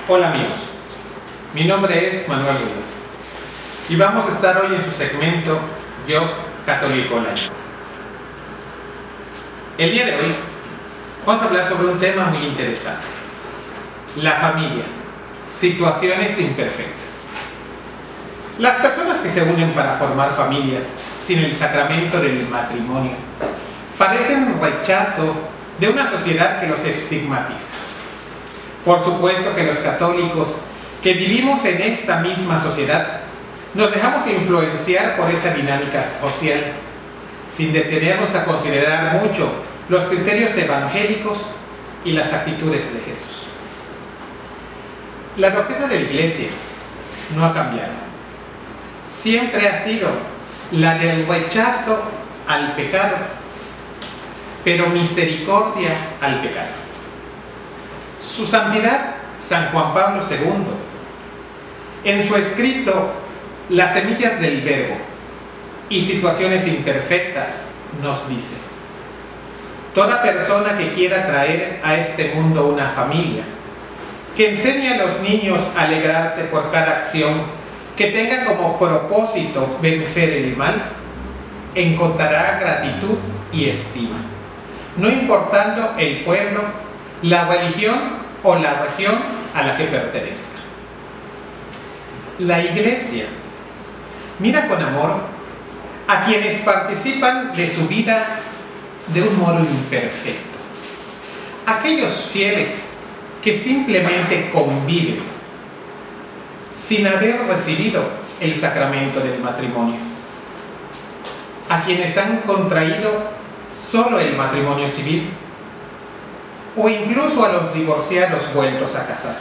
Hola amigos, mi nombre es Manuel Rivas y vamos a estar hoy en su segmento Yo, Católico Laico. El día de hoy vamos a hablar sobre un tema muy interesante: la familia, situaciones imperfectas. Las personas que se unen para formar familias sin el sacramento del matrimonio padecen rechazo de una sociedad que los estigmatiza. Por supuesto que los católicos que vivimos en esta misma sociedad nos dejamos influenciar por esa dinámica social, sin detenernos a considerar mucho los criterios evangélicos y las actitudes de Jesús. La doctrina de la Iglesia no ha cambiado. Siempre ha sido la del rechazo al pecado, pero misericordia al pecado. Su Santidad San Juan Pablo II, en su escrito Las semillas del Verbo y situaciones imperfectas, nos dice: toda persona que quiera traer a este mundo una familia, que enseñe a los niños a alegrarse por cada acción que tenga como propósito vencer el mal, encontrará gratitud y estima, no importando el pueblo, la religión o la región a la que pertenezca. La Iglesia mira con amor a quienes participan de su vida de un modo imperfecto, aquellos fieles que simplemente conviven sin haber recibido el sacramento del matrimonio, a quienes han contraído solo el matrimonio civil, o incluso a los divorciados vueltos a casar.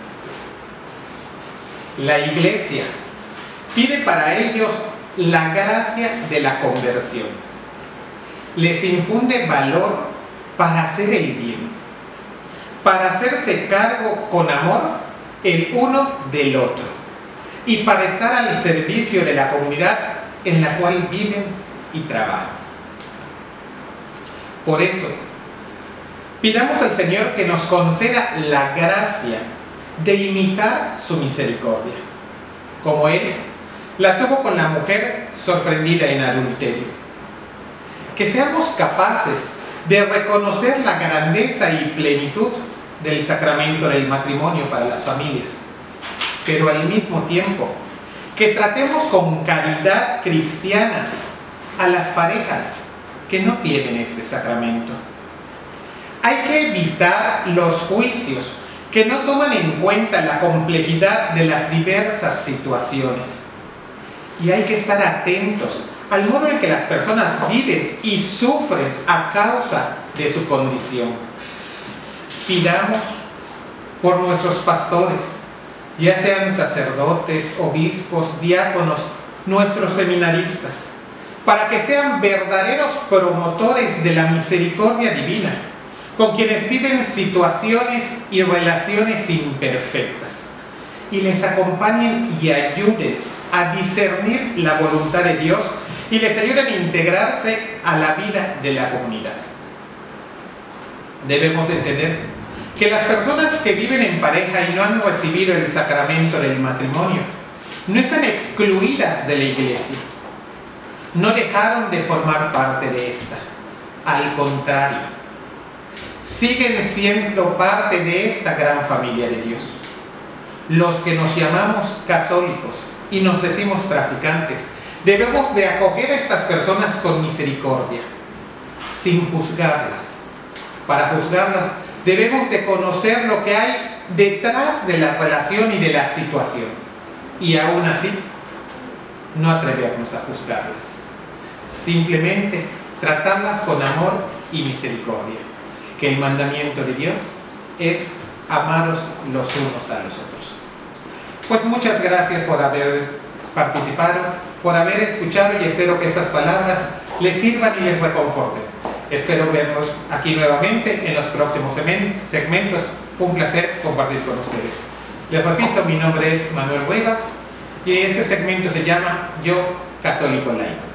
La Iglesia pide para ellos la gracia de la conversión. Les infunde valor para hacer el bien, para hacerse cargo con amor el uno del otro y para estar al servicio de la comunidad en la cual viven y trabajan. Por eso, pidamos al Señor que nos conceda la gracia de imitar su misericordia, como Él la tuvo con la mujer sorprendida en adulterio. Que seamos capaces de reconocer la grandeza y plenitud del sacramento del matrimonio para las familias, pero al mismo tiempo que tratemos con caridad cristiana a las parejas que no tienen este sacramento. Hay que evitar los juicios que no toman en cuenta la complejidad de las diversas situaciones. Y hay que estar atentos al modo en que las personas viven y sufren a causa de su condición. Pidamos por nuestros pastores, ya sean sacerdotes, obispos, diáconos, nuestros seminaristas, para que sean verdaderos promotores de la misericordia divina, con quienes viven situaciones y relaciones imperfectas, y les acompañen y ayuden a discernir la voluntad de Dios y les ayuden a integrarse a la vida de la comunidad. Debemos entender que las personas que viven en pareja y no han recibido el sacramento del matrimonio no están excluidas de la Iglesia, no dejaron de formar parte de esta, al contrario, siguen siendo parte de esta gran familia de Dios. Los que nos llamamos católicos y nos decimos practicantes, debemos de acoger a estas personas con misericordia, sin juzgarlas. Para juzgarlas, debemos de conocer lo que hay detrás de la relación y de la situación, y aún así, no atrevernos a juzgarlas. Simplemente tratarlas con amor y misericordia, que el mandamiento de Dios es amaros los unos a los otros. Pues muchas gracias por haber participado, por haber escuchado, y espero que estas palabras les sirvan y les reconforten. Espero vernos aquí nuevamente en los próximos segmentos. Fue un placer compartir con ustedes. Les repito, mi nombre es Manuel Rivas y este segmento se llama Yo, Católico Laico.